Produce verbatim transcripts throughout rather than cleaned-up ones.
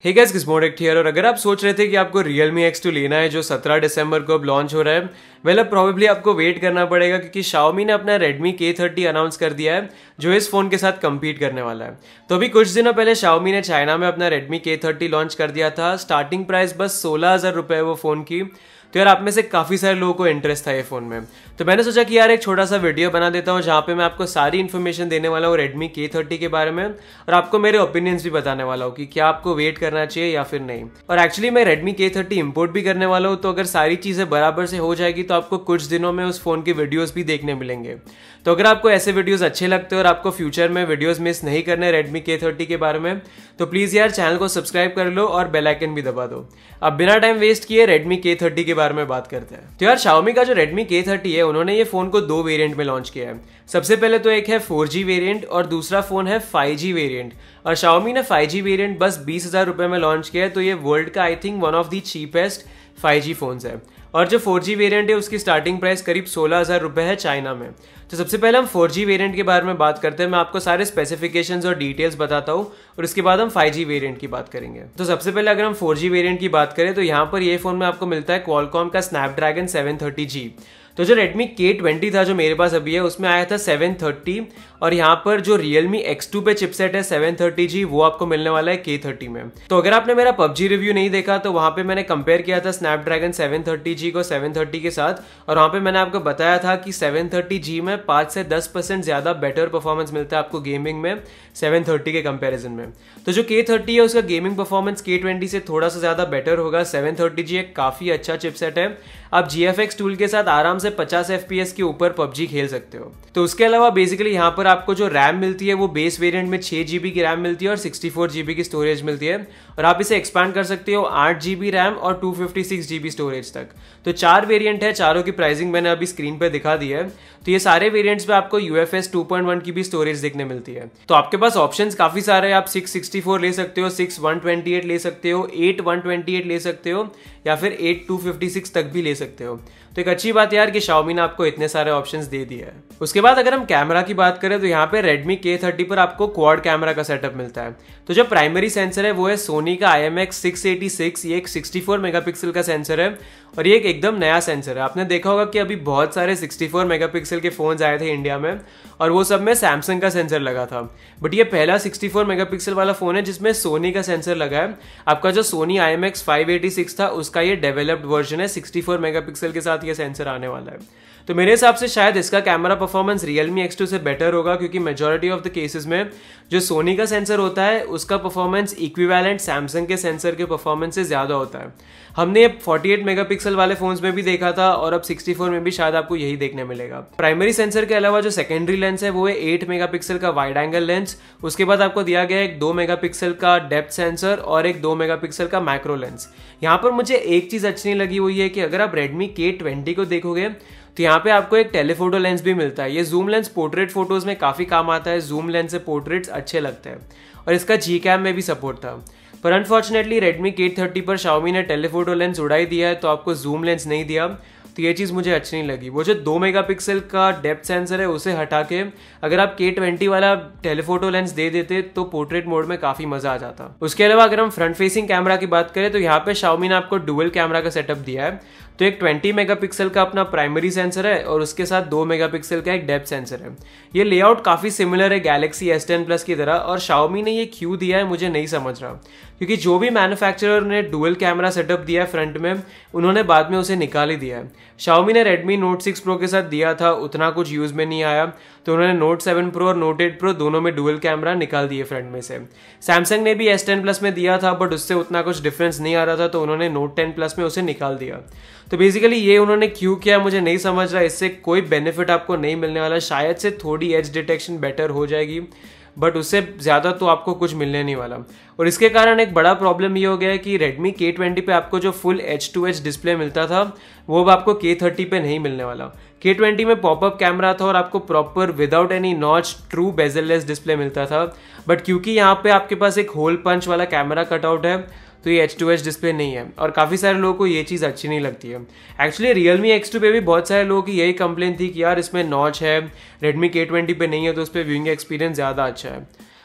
Hey guys, गिज़मोड here. और अगर आप सोच रहे थे कि आपको Realme एक्स टू लेना है जो सत्रह दिसंबर को अब लॉन्च हो रहा है, वेल अब प्रोबेबली आपको वेट करना पड़ेगा क्योंकि Xiaomi ने अपना Redmi के थर्टी अनाउंस कर दिया है जो इस फोन के साथ कम्पीट करने वाला है। तो अभी कुछ दिनों पहले Xiaomi ने चाइना में अपना Redmi के थर्टी लॉन्च कर दिया था। स्टार्टिंग प्राइस बस सोलह हज़ार रुपये वो फ़ोन की। तो यार आप में से काफ़ी सारे लोगों को इंटरेस्ट था ये फ़ोन में, तो मैंने सोचा कि यार एक छोटा सा वीडियो बना देता हूँ जहाँ पे मैं आपको सारी इन्फॉर्मेशन देने वाला हूँ Redmi के थर्टी के बारे में और आपको मेरे ओपिनियंस भी बताने वाला हूँ कि क्या आपको वेट करना चाहिए या फिर नहीं। और एक्चुअली मैं Redmi के थर्टी इंपोर्ट भी करने वाला हूँ, तो अगर सारी चीज़ें बराबर से हो जाएगी तो आपको कुछ दिनों में उस फ़ोन की वीडियोज़ भी देखने मिलेंगे। तो अगर आपको ऐसे वीडियोज़ अच्छे लगते हैं और आपको फ्यूचर में वीडियोज़ मिस नहीं करने Redmi के थर्टी के बारे में, तो प्लीज़ यार चैनल को सब्सक्राइब कर लो और बेल आइकन भी दबा दो। अब बिना टाइम वेस्ट किए Redmi के थर्टी के बारे में बात करते हैं। तो यार Xiaomi का जो Redmi के थर्टी है, उन्होंने ये फोन को दो वेरिएंट में लॉन्च किया है। सबसे पहले तो एक है फोर जी वेरिएंट और दूसरा फोन है फाइव जी वेरिएंट। और Xiaomi ने फाइव जी वेरिएंट बस बीस हजार रुपए में लॉन्च किया है, तो ये वर्ल्ड का I think one of the cheapest five G phones है। और जो फोर जी वेरिएंट है उसकी स्टार्टिंग प्राइस करीब सोलह हजार रुपए है चाइना में। तो सबसे पहले हम फोर जी वेरिएंट के बारे में बात करते हैं। मैं आपको सारे स्पेसिफिकेशंस और डिटेल्स बताता हूँ और उसके बाद हम फाइव जी वेरिएंट की बात करेंगे। तो सबसे पहले अगर हम फोर जी वेरिएंट की बात करें तो यहाँ पर ये फोन में आपको मिलता है Qualcomm का स्नैपड्रैगन सेवन थर्टी जी। तो जो Redmi के ट्वेंटी था जो मेरे पास अभी है उसमें आया था सेवन थर्टी, और यहाँ पर जो Realme एक्स टू पे चिपसेट है सेवन थर्टी जी वो आपको मिलने वाला है के थर्टी में। तो अगर आपने मेरा पबजी रिव्यू नहीं देखा तो वहाँ पे मैंने कंपेयर किया था स्नैपड्रैगन सेवन थर्टी जी को सेवन थर्टी के साथ, और वहाँ पे मैंने आपको बताया था कि सेवन थर्टी जी में पाँच से दस परसेंट ज्यादा बेटर परफॉर्मेंस मिलता है आपको गेमिंग में सेवन थर्टी के कंपेरिजन में। तो जो के थर्टी है उसका गेमिंग परफॉर्मेंस के ट्वेंटी से थोड़ा सा ज्यादा बेटर होगा। सेवन थर्टी जी एक काफी अच्छा चिपसेट है, आप जी एफ एक्स टूल के साथ आराम से पचास एफ पी एस के ऊपर पबजी खेल सकते हो। तो उसके अलावा बेसिकली यहाँ पर आपको जो रैम मिलती है वो बेस वेरिएंट में छह जीबी की रैम मिलती है और सिक्सटी फोर जीबी की स्टोरेज मिलती है, और आप इसे एक्सपांड कर सकते हो आठ जीबी रैम और two fifty six GB storage तक। तो चार वेरिएंट है, चारों की प्राइसिंग मैंने अभी स्क्रीन पे दिखा दी है। तो ये सारे वेरिएंट्स पे आपको U F S two point one की भी स्टोरेज देखने मिलती है। तो आपके पास ऑप्शंस काफी सारे हैं, आप सिक्स सिक्सटी फोर ले सकते हो, सिक्स वन ट्वेंटी एट ले सकते हो, एट वन ट्वेंटी एट ले सकते हो, या फिर एट टू फिफ्टी सिक्स तक भी ले सकते हो। तो एक अच्छी बात यार कि Xiaomi ने आपको इतने सारे ऑप्शंस दे दिए है। उसके बाद अगर हम कैमरा की बात करें तो यहाँ पे Redmi के थर्टी पर आपको क्वाड कैमरा का सेटअप मिलता है। तो जो प्राइमरी सेंसर है वो है सोनी का I M X six eighty six. ये एक सिक्सटी फोर मेगापिक्सल का सेंसर है और ये एक एकदम नया सेंसर है। आपने देखा होगा कि अभी बहुत सारे सिक्सटी फोर मेगापिक्सल के फोन्स आए थे इंडिया में और वो सब में सैमसंग का सेंसर लगा था, बट ये पहला सिक्सटी फोर मेगापिक्सल वाला फोन है जिसमें सोनी का सेंसर लगा है। आपका जो Sony I M X five eighty six था उसका ये डेवलप्ड वर्जन है, सिक्सटी फोर मेगापिक्सल के साथ ये सेंसर आने वाला है। तो मेरे हिसाब से शायद इसका camera performance Realme X two से बेटर होगा, क्योंकि मेजॉरिटी ऑफ द केसेस में जो सोनी का सेंसर होता है उसका परफॉर्मेंस इक्विवेलेंट सैमसंग के सेंसर के परफॉर्मेंस से ज्यादा होता है। हमने फोर्टी एट मेगापिक्सल वाले फोन्स में भी देखा था और अब सिक्सटी फोर में भी शायद आपको यही देखने मिलेगा। प्राइमरी सेंसर के अलावा जो सेकेंडरी लेंस है वो है एट मेगापिक्सल का वाइड एंगल लेंस। उसके बाद आपको दिया गया एक दो मेगापिक्सल का डेप्थ सेंसर और एक दो मेगापिक्सल का मैक्रो लेंस। यहाँ पर मुझे एक चीज अच्छी नहीं लगी, हुई है कि अगर आप Redmi के ट्वेंटी को देखोगे तो यहाँ पे आपको एक टेलीफोटो लेंस भी मिलता है। ये जूम लेंस पोर्ट्रेट फोटोज में काफी काम आता है, जूम लेंस से पोर्ट्रेट्स अच्छे लगते हैं, और इसका जी कैम में भी सपोर्ट था। पर अनफॉर्चुनेटली Redmi के थर्टी पर Xiaomi ने टेलीफोटो लेंस उड़ाई दिया है, तो आपको जूम लेंस नहीं दिया। तो ये चीज़ मुझे अच्छी नहीं लगी। वो जो दो मेगापिक्सल का डेप्थ सेंसर है उसे हटा के अगर आप के ट्वेंटी वाला टेलीफोटो लेंस दे देते तो पोर्ट्रेट मोड में काफ़ी मज़ा आ जाता। उसके अलावा अगर हम फ्रंट फेसिंग कैमरा की बात करें तो यहाँ पे Xiaomi ने आपको डुअल कैमरा का सेटअप दिया है। तो एक ट्वेंटी मेगापिक्सल का अपना प्राइमरी सेंसर है और उसके साथ दो मेगापिक्सल का एक डेप्थ सेंसर है। ये लेआउट काफ़ी सिमिलर है गैलेक्सी एस टेन प्लस की तरह, और Xiaomi ने ये क्यों दिया है मुझे नहीं समझ रहा, क्योंकि जो भी मैन्युफैक्चरर ने डुअल कैमरा सेटअप दिया है फ्रंट में उन्होंने बाद में उसे निकाल ही दिया है। Xiaomi ने Redmi Note सिक्स Pro के साथ दिया था, उतना कुछ यूज में नहीं आया, तो उन्होंने Note सेवन Pro और Note एट Pro दोनों में डुअल कैमरा निकाल दिए फ्रंट में से। सैमसंग ने भी एस टेन प्लस में दिया था बट उससे उतना कुछ डिफरेंस नहीं आ रहा था, तो उन्होंने Note टेन प्लस में उसे निकाल दिया। तो बेसिकली ये उन्होंने क्यों किया मुझे नहीं समझ रहा। इससे कोई बेनिफिट आपको नहीं मिलने वाला। शायद से थोड़ी एज डिटेक्शन बेटर हो जाएगी बट उससे ज़्यादा तो आपको कुछ मिलने नहीं वाला। और इसके कारण एक बड़ा प्रॉब्लम ये हो गया है कि Redmi के ट्वेंटी पे आपको जो full H two H display मिलता था वो अब आपको के थर्टी पे नहीं मिलने वाला। के ट्वेंटी में पॉपअप कैमरा था और आपको proper without any notch true bezelless display मिलता था, बट क्योंकि यहाँ पे आपके पास एक होल पंच वाला कैमरा कटआउट है तो ये एच टू एच डिस्प्ले नहीं है, और काफ़ी सारे लोगों को ये चीज़ अच्छी नहीं लगती है। एक्चुअली Realme एक्स टू पे भी बहुत सारे लोगों की यही कंप्लेन थी कि यार इसमें नॉच है, Redmi के ट्वेंटी पे नहीं है, तो उस पर व्यूइंग एक्सपीरियंस ज़्यादा अच्छा है।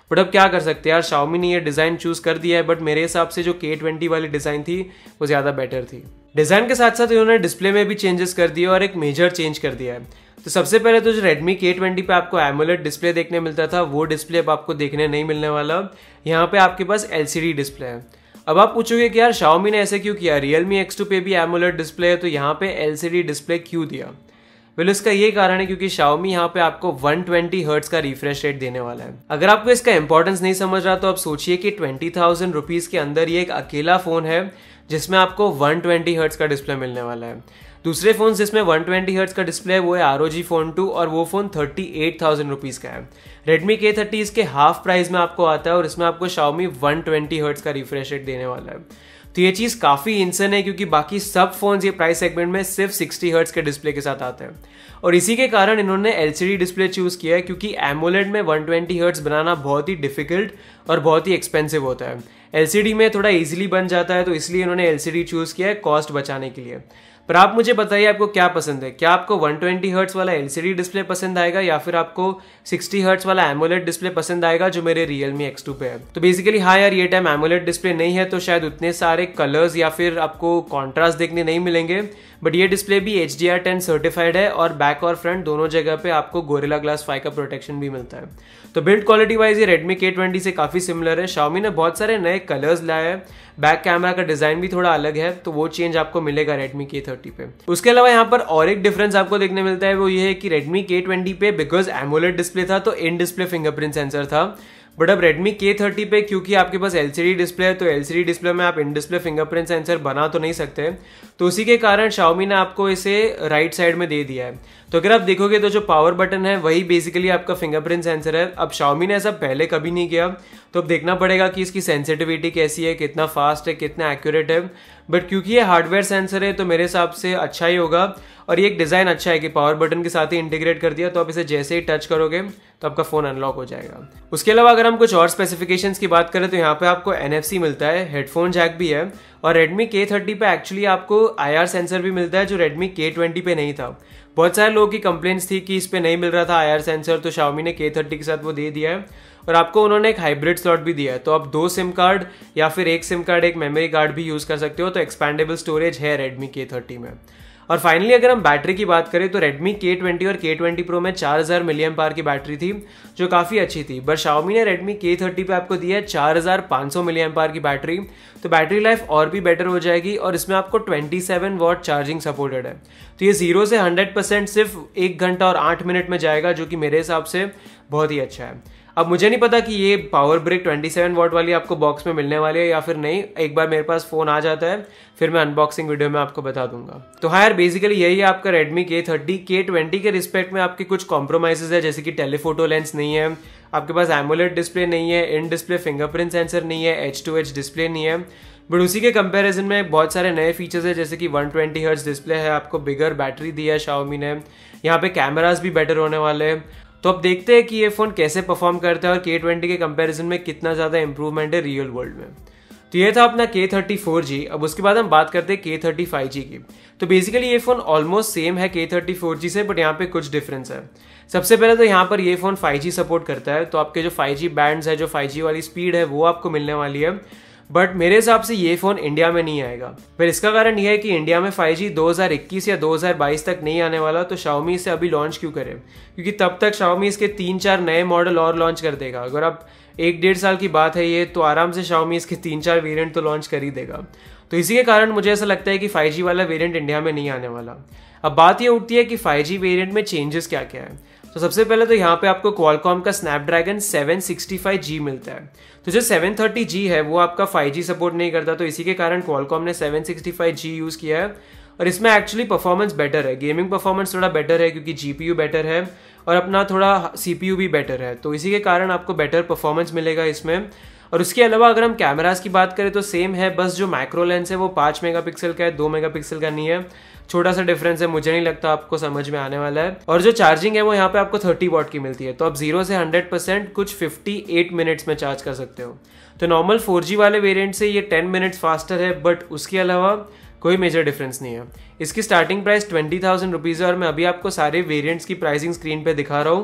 बट अब क्या कर सकते हैं यार, Xiaomi ने ये डिज़ाइन चूज़ कर दिया है, बट मेरे हिसाब से जो के ट्वेंटी वाली डिज़ाइन थी वो ज़्यादा बेटर थी। डिज़ाइन के साथ साथ इन्होंने डिस्प्ले में भी चेंजेस कर दिए और एक मेजर चेंज कर दिया है। तो सबसे पहले तो जो Redmi के ट्वेंटी पे आपको एमोलेड डिस्प्ले देखने मिलता था, वो डिस्प्ले अब आपको देखने नहीं मिलने वाला। यहाँ पे आपके पास एलसीडी डिस्प्ले है। अब आप पूछोगे कि यार Xiaomi ने ऐसे क्यों किया, Realme एक्स टू पे भी एमोलेड डिस्प्ले है तो यहाँ पे एलसीडी डिस्प्ले क्यों दिया? वेल इसका ये कारण है क्योंकि Xiaomi यहाँ पे आपको वन ट्वेंटी हर्ट्ज का रिफ्रेश रेट देने वाला है। अगर आपको इसका इंपॉर्टेंस नहीं समझ रहा तो आप सोचिए कि ट्वेंटी थाउजेंड रुपीज के अंदर ये एक अकेला फोन है जिसमें आपको वन ट्वेंटी हर्ट्ज का डिस्प्ले मिलने वाला है। दूसरे फोन जिसमें वन ट्वेंटी हर्ट्ज का डिस्प्ले है वो है R O G phone two और वो phone thirty eight thousand rupees का है। Redmi के थर्टी इसके हाफ प्राइस में आपको आता है और इसमें आपको Xiaomi वन ट्वेंटी हर्ट्ज का रिफ्रेश रेट देने वाला है। तो ये चीज काफी इंसन है क्योंकि बाकी सब फोन्स ये प्राइस सेगमेंट में सिर्फ सिक्सटी हर्ट्ज के डिस्प्ले के साथ आते हैं और इसी के कारण इन्होंने एलसीडी डिस्प्ले चूज किया है क्योंकि एमोलेड में वन ट्वेंटी हर्ट्ज बनाना बहुत ही डिफिकल्ट और बहुत ही एक्सपेंसिव होता है। एलसीडी में थोड़ा इजीली बन जाता है तो इसलिए इन्होंने एलसीडी चूज किया है कॉस्ट बचाने के लिए। पर आप मुझे बताइए आपको क्या पसंद है, क्या आपको वन ट्वेंटी हर्ट्ज वाला एलसीडी डिस्प्ले पसंद आएगा या फिर आपको सिक्सटी हर्ट्ज वाला एमोलेड डिस्प्ले पसंद आएगा जो मेरे Realme एक्स टू पे है? तो बेसिकली हाँ यार, ये टाइम एमोलेड डिस्प्ले नहीं है तो शायद उतने सारे कलर्स या फिर आपको कॉन्ट्रास्ट देखने नहीं मिलेंगे, बट ये डिस्प्ले भी H D R ten certified है और बैक और फ्रंट दोनों जगह पे आपको गोरिल्ला ग्लास फाइव का प्रोटेक्शन भी मिलता है। तो बिल्ड क्वालिटी वाइज ये Redmi के ट्वेंटी से काफी सिमिलर है। Xiaomi ने बहुत सारे नए कलर्स लाए हैं, बैक कैमरा का डिजाइन भी थोड़ा अलग है तो वो चेंज आपको मिलेगा Redmi के थर्टी पे। उसके अलावा यहाँ पर और एक डिफरेंस आपको देखने मिलता है, वो ये है कि Redmi के ट्वेंटी पे बिकॉज एमोलेड डिस्प्ले था तो इन डिस्प्ले फिंगरप्रिंट सेंसर था, बट अब Redmi के थर्टी पे क्योंकि आपके पास एलसीडी डिस्प्ले है तो एलसीडी डिस्प्ले में आप इन डिस्प्ले फिंगरप्रिंट सेंसर बना तो नहीं सकते, तो उसी के कारण Xiaomi ने आपको इसे राइट साइड में दे दिया है। तो अगर आप देखोगे तो जो पावर बटन है वही बेसिकली आपका फिंगरप्रिंट सेंसर है। अब Xiaomi ने ऐसा पहले कभी नहीं किया तो अब देखना पड़ेगा कि इसकी सेंसिटिविटी कैसी है, कितना फास्ट है, कितना एक्यूरेट है, बट क्योंकि ये हार्डवेयर सेंसर है तो मेरे हिसाब से अच्छा ही होगा। और ये एक डिजाइन अच्छा है कि पावर बटन के साथ ही इंटीग्रेट कर दिया तो आप इसे जैसे ही टच करोगे तो आपका फोन अनलॉक हो जाएगा। उसके अलावा अगर हम कुछ और स्पेसिफिकेशंस की बात करें तो यहाँ पे आपको एन एफ सी मिलता है, हेडफोन जैक भी है और Redmi के थर्टी पे एक्चुअली आपको आई आर सेंसर भी मिलता है जो Redmi के ट्वेंटी पे नहीं था। बहुत सारे लोगों की कंप्लेंट्स थी कि इस पे नहीं मिल रहा था आई आर सेंसर, तो Xiaomi ने के थर्टी के साथ वो दे दिया है और आपको उन्होंने एक हाइब्रिड स्लॉट भी दिया है, तो आप दो सिम कार्ड या फिर एक सिम कार्ड एक मेमोरी कार्ड भी यूज कर सकते हो। तो एक्सपैंडेबल स्टोरेज है Redmi के थर्टी में। और फाइनली अगर हम बैटरी की बात करें तो Redmi के ट्वेंटी और के ट्वेंटी प्रो में चार हज़ार मिली एम्प आवर की बैटरी थी जो काफी अच्छी थी, बट Xiaomi ने Redmi के थर्टी पे आपको दिया है चार हज़ार पाँच सौ मिली एम्प आवर की बैटरी, तो बैटरी लाइफ और भी बेटर हो जाएगी और इसमें आपको सत्ताईस वॉट चार्जिंग सपोर्टेड है। तो ये जीरो से हंड्रेड परसेंट सिर्फ एक घंटा और आठ मिनट में जाएगा जो कि मेरे हिसाब से बहुत ही अच्छा है। अब मुझे नहीं पता कि ये पावर ब्रिक सत्ताईस वॉट वाली आपको बॉक्स में मिलने वाली है या फिर नहीं, एक बार मेरे पास फोन आ जाता है फिर मैं अनबॉक्सिंग वीडियो में आपको बता दूंगा। तो हाँ यार, बेसिकली यही है आपका Redmi के थर्टी। के ट्वेंटी के रिस्पेक्ट में आपके कुछ कॉम्प्रोमाइजेस है, जैसे कि टेलीफोटो लेंस नहीं है, आपके पास एमोलेड डिस्प्ले नहीं है, इन डिस्प्ले फिंगरप्रिंट सेंसर नहीं है, एच टू एच डिस्प्ले नहीं है, बट उसी के कंपैरिजन में बहुत सारे नए फीचर्स है जैसे कि वन ट्वेंटी हर्ट्ज डिस्प्ले है, आपको बिगर बैटरी दिया है Xiaomi ने, यहाँ पे कैमरास भी बेटर होने वाले हैं। तो अब देखते हैं कि ये फोन कैसे परफॉर्म करता है और के ट्वेंटी के कंपैरिजन में कितना ज्यादा इंप्रूवमेंट है रियल वर्ल्ड में। तो ये था अपना के थर्टी फोर जी। अब उसके बाद हम बात करते हैं के थर्टी फाइव जी की। तो बेसिकली ये फोन ऑलमोस्ट सेम है के थर्टी फोर जी से, बट यहाँ पे कुछ डिफरेंस है। सबसे पहले तो यहाँ पर ये फोन फाइव जी सपोर्ट करता है, तो आपके जो फाइव जी बैंड्स है, जो फाइव जी वाली स्पीड है वो आपको मिलने वाली है, बट मेरे हिसाब से ये फोन इंडिया में नहीं आएगा। फिर इसका कारण यह है कि इंडिया में फाइव जी दो हज़ार इक्कीस या दो हज़ार बाईस तक नहीं आने वाला, तो Xiaomi इसे अभी लॉन्च क्यों करे, क्योंकि तब तक Xiaomi इसके तीन चार नए मॉडल और लॉन्च कर देगा। अगर आप एक डेढ़ साल की बात है ये, तो आराम से Xiaomi इसके तीन चार वेरिएंट तो लॉन्च कर ही देगा। तो इसी के कारण मुझे ऐसा लगता है कि फाइव जी वाला वेरिएंट इंडिया में नहीं आने वाला। अब बात ये उठती है कि फाइव जी वेरिएंट में चेंजेस क्या क्या है। तो सबसे पहले तो यहाँ पे आपको Qualcomm का Snapdragon seven sixty five G मिलता है। तो जो सेवन थर्टी जी है वो आपका फाइव जी सपोर्ट नहीं करता, तो इसी के कारण Qualcomm ने seven sixty five G use किया है और इसमें एक्चुअली परफॉर्मेंस बेटर है, गेमिंग परफॉर्मेंस थोड़ा बेटर है क्योंकि जीपीयू बेटर है और अपना थोड़ा सीपीयू भी बेटर है, तो इसी के कारण आपको बेटर परफॉर्मेंस मिलेगा इसमें। और उसके अलावा अगर हम कैमरास की बात करें तो सेम है, बस जो माइक्रो लेंस है वो पाँच मेगापिक्सल का है, दो मेगापिक्सल का नहीं है, छोटा सा डिफरेंस है, मुझे नहीं लगता आपको समझ में आने वाला है। और जो चार्जिंग है वो यहाँ पे आपको थर्टी वॉट की मिलती है, तो आप जीरो से हंड्रेड परसेंट कुछ फिफ्टी एट मिनट्स में चार्ज कर सकते हो। तो नॉर्मल फोर जी वाले वेरिएंट से ये टेन मिनट्स फास्टर है, बट उसके अलावा कोई मेजर डिफरेंस नहीं है। इसकी starting price twenty thousand rupees है और मैं अभी आपको सारे वेरिएंट्स की प्राइसिंग स्क्रीन पे दिखा रहा हूँ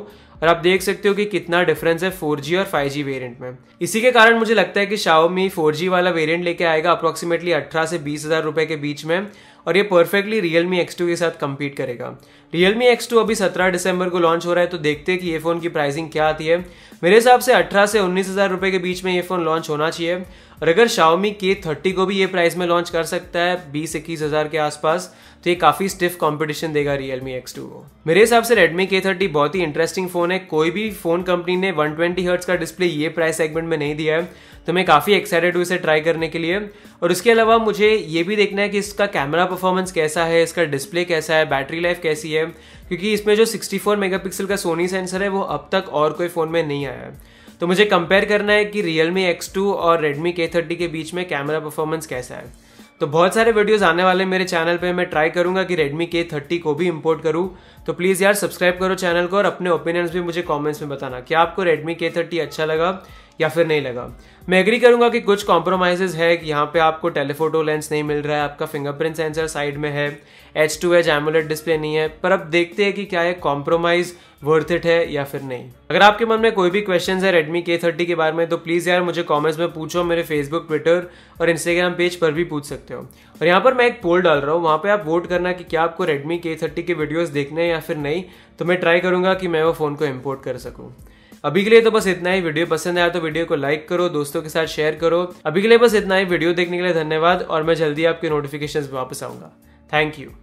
और आप देख सकते हो कि कितना डिफरेंस है फोर जी और फाइव जी वेरिएंट में। इसी के कारण मुझे लगता है कि Xiaomi फोर जी वाला वेरिएंट लेके आएगा अप्रोक्सीमेटली अठारह से बीस हजार रुपए के बीच में, और ये परफेक्टली Realme एक्स टू के साथ compete करेगा। Realme एक्स टू अभी सत्रह दिसंबर को लॉन्च हो रहा है, तो देखते हैं कि ये फोन की प्राइसिंग क्या आती है। मेरे हिसाब से अठारह से उन्नीस हजार रुपए के बीच में ये फोन लॉन्च होना चाहिए, और अगर Xiaomi के थर्टी को भी ये प्राइस में लॉन्च कर सकता है बीस इक्कीस हजार के आसपास, तो ये काफी स्टिफ कंपटीशन देगा Realme एक्स टू को। मेरे हिसाब से Redmi के थर्टी बहुत ही इंटरेस्टिंग फोन है। कोई भी फोन कंपनी ने वन ट्वेंटी हर्ट्ज का डिस्प्ले ये प्राइस सेगमेंट में नहीं दिया है, तो मैं काफी एक्साइटेड हूँ इसे ट्राई करने के लिए। और उसके अलावा मुझे ये भी देखना है कि इसका कैमरा परफॉर्मेंस कैसा है, इसका डिस्प्ले कैसा है, बैटरी लाइफ कैसी है, क्योंकि इसमें जो सिक्सटी फोर मेगापिक्सल का सोनी सेंसर है वो अब तक और कोई फोन में नहीं आया है। तो मुझे कंपेयर करना है कि Realme एक्स टू और Redmi के थर्टी के बीच में कैमरा परफॉर्मेंस कैसा है। तो बहुत सारे वीडियोस आने वाले मेरे चैनल पे, मैं ट्राई करूंगा कि Redmi के थर्टी को भी इंपोर्ट करूं। तो प्लीज यार सब्सक्राइब करो चैनल को, और अपने ओपिनियंस भी मुझे कमेंट्स में बताना कि आपको Redmi के थर्टी अच्छा लगा या फिर नहीं लगा। मैं एग्री करूंगा कि कुछ कॉम्प्रोमाइजेस है, कि यहाँ पे आपको टेलीफोटो लेंस नहीं मिल रहा है, आपका फिंगरप्रिंट सेंसर साइड में है, H two H AMOLED display नहीं है, पर अब देखते हैं कि क्या है कॉम्प्रोमाइज वर्थ इट है या फिर नहीं। अगर आपके मन में कोई भी क्वेश्चन है Redmi के थर्टी के बारे में, तो प्लीज यार मुझे कमेंट्स में पूछो। मेरे फेसबुक, ट्विटर और इंस्टाग्राम पेज पर भी पूछ सकते हो। और यहाँ पर मैं एक पोल डाल रहा हूँ, वहाँ पे आप वोट करना कि क्या आपको Redmi के थर्टी के वीडियोस देखने हैं या फिर नहीं, तो मैं ट्राई करूंगा कि मैं वो फोन को इम्पोर्ट कर सकूँ। अभी के लिए तो बस इतना ही। वीडियो पसंद आया तो वीडियो को लाइक करो, दोस्तों के साथ शेयर करो। अभी के लिए बस इतना ही। वीडियो देखने के लिए धन्यवाद, और मैं जल्दी आपके नोटिफिकेशंस में वापस आऊंगा। Thank you.